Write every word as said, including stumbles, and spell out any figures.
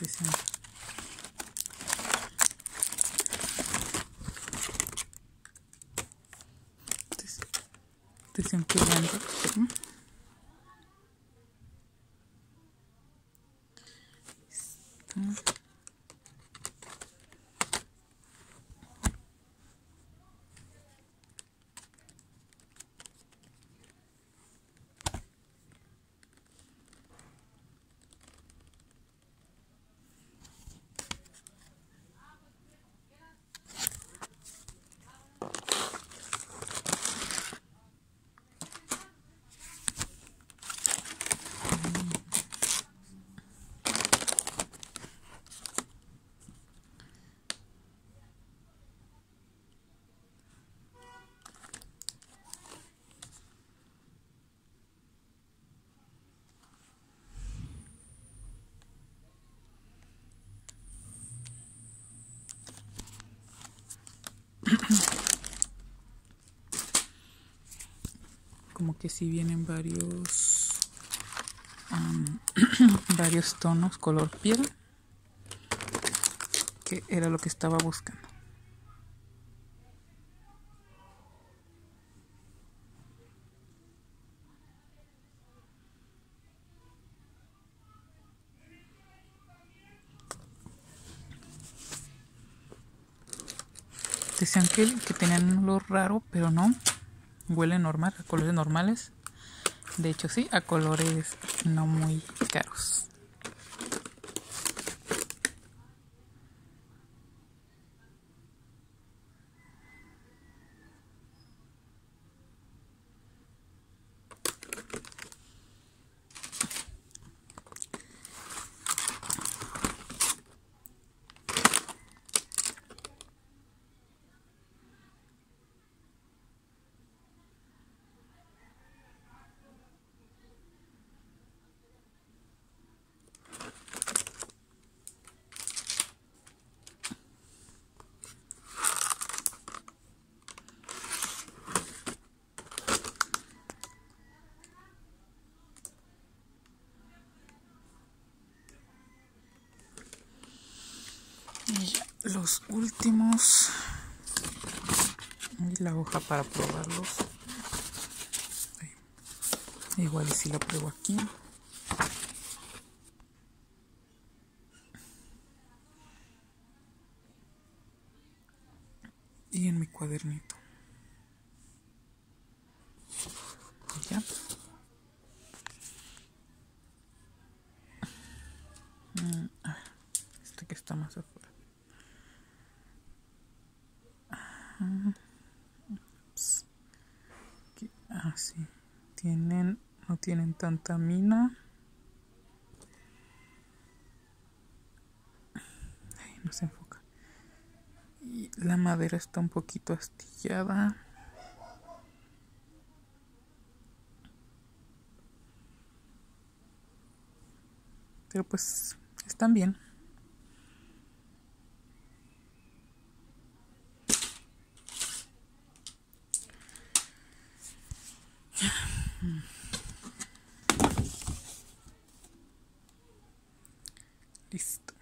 dicen. Dicen que grande. Como que si vienen varios um, varios tonos color piel, que era lo que estaba buscando. Decían que, que tenían un olor raro, pero no, huele normal, a colores normales. De hecho sí, a colores no muy caros. Y ya, los últimos. Y la hoja para probarlos. Igual y si la pruebo aquí. Y en mi cuadernito. Y ya. Mm, ah, este que está más afuera. Ups. Aquí, ah, sí. Tienen, no tienen tanta mina. Ay, no se enfoca. Y la madera está un poquito astillada. Pero pues están bien. Listo.